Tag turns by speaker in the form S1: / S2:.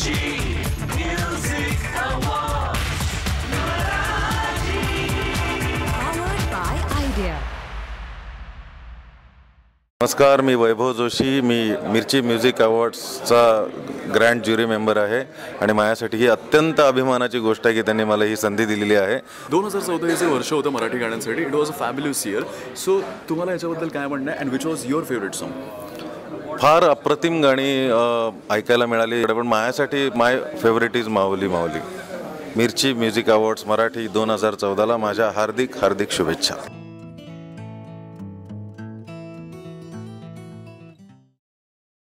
S1: नमस्कार, मी वैभव जोशी. मी मिर्ची म्युझिक अवॉर्ड्सचा ग्रँड ज्युरी मेंबर आहे आणि माझ्यासाठी ही अत्यंत अभिमानाची गोष्ट आहे की त्यांनी मला ही संधी दिलेली आहे.
S2: 2014 हे जे वर्ष होतं मराठी गाण्यांसाठी, it was a fabulous year. So तुम्हाला याच्याबद्दल काय म्हणणं आहे, and which was your favourite song?
S1: फार अप्रतिम गाणी ऐकायला मिळाली, पण माझ्यासाठी माय फेवरेट इज माऊली माऊली. मिर्ची म्युझिक अवॉर्ड्स मराठी 2014ला माझ्या हार्दिक हार्दिक शुभेच्छा.